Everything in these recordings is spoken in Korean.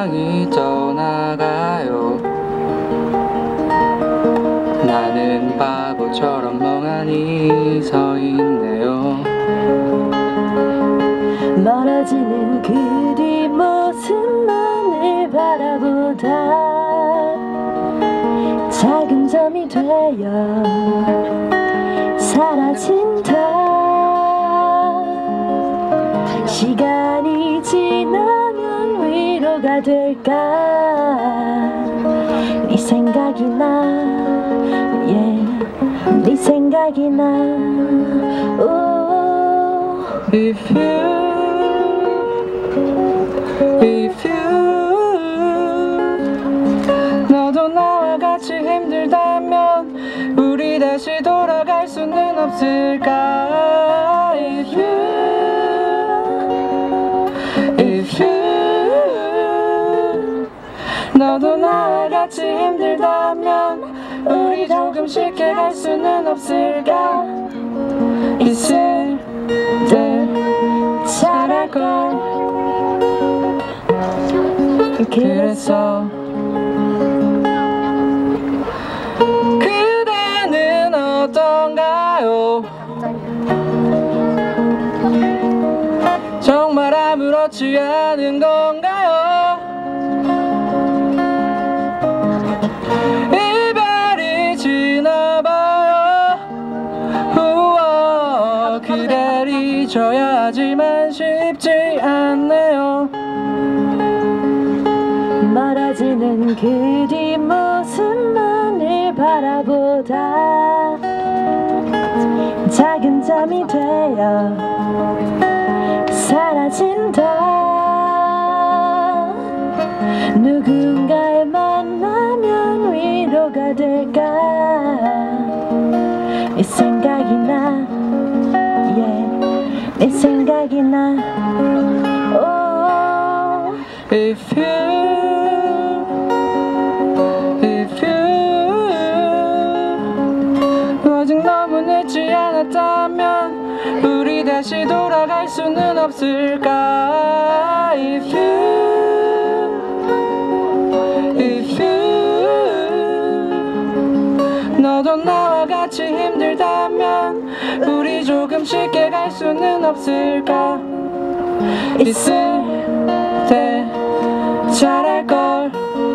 세상이 떠나가요. 나는 바보처럼 멍하니 서 있네요. 멀어지는 그 뒷모습만을 바라보다 작은 점이 되어 사라진다. 시간이 지나면 위로가 될까. 네 생각이 나, 네 생각이 나. If you 너도 나와 같이 힘들다면 우리 다시 돌아갈 수는 없을까. If you 너도 나와 같이 힘들다면 우리 조금 쉽게 갈 수는 없을까. 있을 때 잘할걸. 그래서 그대는 어떤가요? 정말 아무렇지 않은 건가요? 이별이 지나봐요. 우와, 그댈 잊어야 하지만 쉽지 않네요. 멀어지는 그 뒷모습만을 바라보다 작은 점이 되어 사라진다. 누군가를 만나면 위로가 될까. 네 생각이 나, 네 생각이 나. If you 아직 너무 늦지 않았다면 우리 다시 돌아갈 수는 없을까. If you 너도 나와 같이 힘들다면 우리 조금 쉽게 갈 수는 없을까. 있을 때 잘할걸.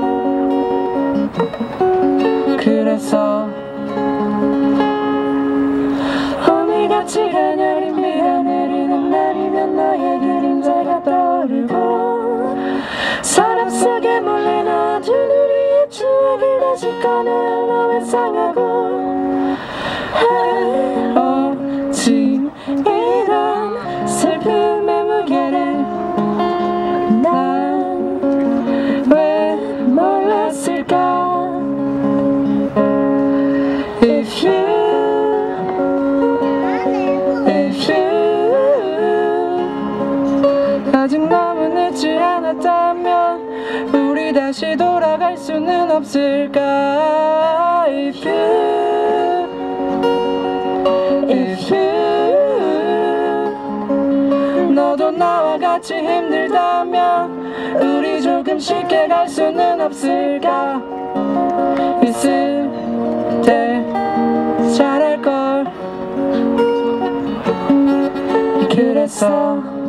그래서 오늘같이 가녀린 비가 내리는 날이면 너의 그림자가 떠오르고 사람 속에 몰래 넣어둔 우리의 추억을 다시 꺼내어 너의 상하고 오직 이런 슬픔의 무게를 난 왜 몰랐을까. If you 아직 너무 늦지 않았다면 우리 다시 돌아갈 수는 없을까. If you 너도 나와 같이 힘들다면 우리 조금 쉽게 갈 수는 없을까. 있을 때 잘할걸. 그래서